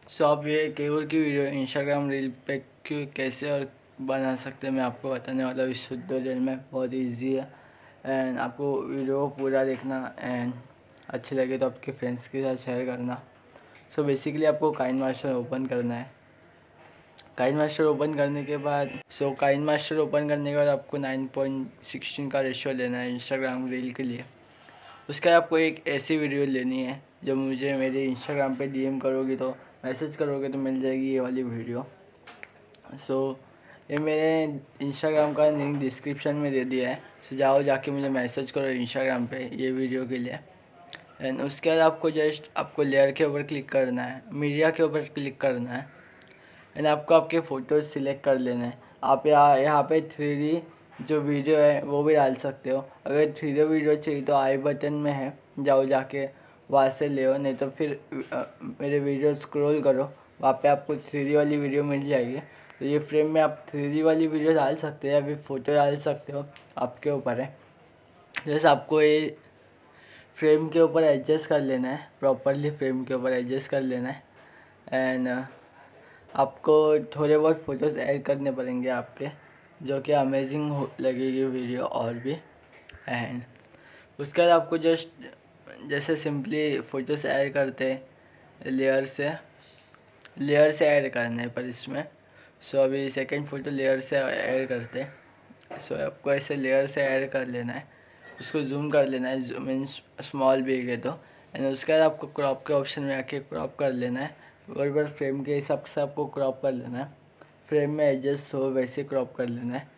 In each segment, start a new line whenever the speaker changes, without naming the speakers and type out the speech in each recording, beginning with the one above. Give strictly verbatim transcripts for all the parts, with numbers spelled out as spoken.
सो आप ये केवल की वीडियो इंस्टाग्राम रील पे क्यों कैसे और बना सकते हैं मैं आपको बताने वाला हूँ इस ट्यूटोरियल में। बहुत इजी है एंड आपको वीडियो पूरा देखना एंड अच्छी लगे तो आपके फ्रेंड्स के साथ शेयर करना। सो बेसिकली आपको काइनमास्टर ओपन करना है। काइनमास्टर ओपन करने के बाद सो काइनमास्टर ओपन करने के बाद आपको नाइन पॉइंट सिक्सटीन का रेशियो लेना है इंस्टाग्राम रील के लिए। उसका आपको एक ऐसी वीडियो लेनी है जो मुझे मेरे इंस्टाग्राम पे डीएम करोगे तो मैसेज करोगे तो मिल जाएगी ये वाली वीडियो। सो so, ये मेरे इंस्टाग्राम का लिंक डिस्क्रिप्शन में दे दिया है। सो so, जाओ जाके मुझे मैसेज करो इंस्टाग्राम पे ये वीडियो के लिए। एंड उसके बाद आपको जस्ट आपको लेयर के ऊपर क्लिक करना है, मीडिया के ऊपर क्लिक करना है एंड आपको आपके फ़ोटोज़ सिलेक्ट कर लेना है। आप यहाँ यहाँ पे थ्री डी जो वीडियो है वो भी डाल सकते हो। अगर थ्री डी वीडियो चाहिए तो आई बटन में है, जाओ जाके वहाँ से ले, नहीं तो फिर आ, मेरे वीडियो स्क्रॉल करो, वहाँ पे आपको थ्री डी वाली वीडियो मिल जाएगी। तो ये फ्रेम में आप थ्री डी वाली वीडियो डाल सकते हैं या फिर फ़ोटो डाल सकते हो, आपके ऊपर है। जैसे आपको ये फ्रेम के ऊपर एडजस्ट कर लेना है, प्रॉपरली फ्रेम के ऊपर एडजस्ट कर लेना है एंड आपको थोड़े बहुत फ़ोटोज़ ऐड करने पड़ेंगे आपके, जो कि अमेजिंग हो लगेगी वीडियो और भी। एंड उसके बाद आपको जस्ट जैसे सिंपली फ़ोटोज़ ऐड करते लेयर से लेयर से ऐड करने पर इसमें। सो so, अभी सेकंड फ़ोटो लेयर से ऐड करते। सो so, आपको ऐसे लेयर से ऐड कर लेना है, उसको जूम कर लेना है, जूम मीन्स स्मॉल बिग है तो। एंड उसके बाद आपको क्रॉप के ऑप्शन में आके क्रॉप कर लेना है, बराबर फ्रेम के हिसाब से आपको क्रॉप कर लेना है। फ्रेम में एडजस्ट हो वैसे क्रॉप कर लेना है।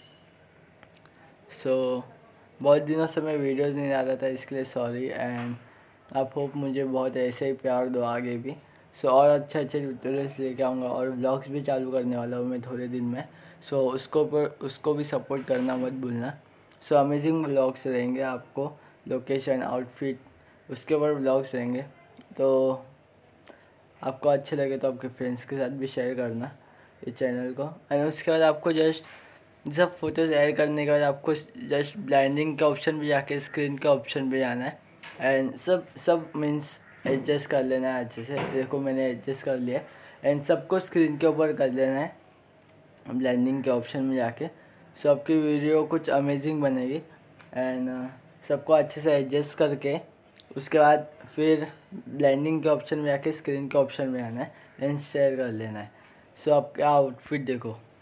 सो so, बहुत दिनों से मैं वीडियोज़ नहीं आ रहा था, इसके लिए सॉरी एंड आप होप मुझे बहुत ऐसे ही प्यार दो आगे भी। सो so, और अच्छे अच्छे ट्यूटोरियल्स लेके आऊँगा और व्लॉग्स भी चालू करने वाला हूँ मैं थोड़े दिन में। सो so, उसको पर उसको भी सपोर्ट करना मत भूलना। सो so, अमेजिंग व्लॉग्स रहेंगे आपको, लोकेशन आउटफिट उसके ऊपर व्लॉग्स रहेंगे। तो आपको अच्छे लगे तो आपके फ्रेंड्स के साथ भी शेयर करना इस चैनल को। एंड उसके बाद आपको जस्ट सब फोटोज़ ऐड करने के बाद आपको जस्ट ब्लाइंडिंग के ऑप्शन पे जाके स्क्रीन के ऑप्शन पे जाना है एंड सब सब मीन्स एडजस्ट कर लेना है अच्छे से। देखो मैंने एडजस्ट कर लिया एंड सबको स्क्रीन के ऊपर कर लेना है ब्लेंडिंग के ऑप्शन में जाके। सो आपकी वीडियो कुछ अमेजिंग बनेगी एंड सबको अच्छे से एडजस्ट करके उसके बाद फिर ब्लेंडिंग के ऑप्शन में जाके स्क्रीन के ऑप्शन में आना है एंड शेयर कर लेना है। सो आपका आउटफिट देखो।